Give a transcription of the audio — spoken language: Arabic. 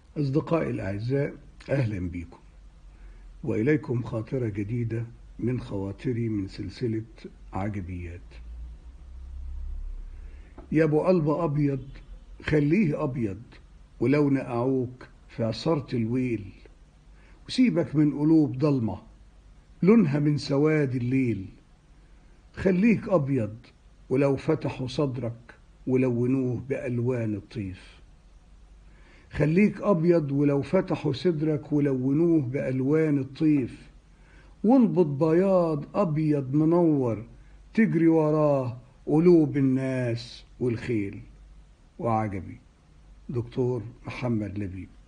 أصدقائي الأعزاء، أهلا بكم وإليكم خاطرة جديدة من خواطري من سلسلة عجبيات. يا أبو قلب أبيض خليه أبيض، ولو نقعوك في عصارة الويل، وسيبك من قلوب ضلمة لونها من سواد الليل. خليك أبيض ولو فتحوا صدرك ولونوه بألوان الطيف. خليك أبيض ولو فتحوا صدرك ولونوه بألوان الطيف، وانبض بياض أبيض منور تجري وراه قلوب الناس والخيل. وعجبي. دكتور محمد لبيب.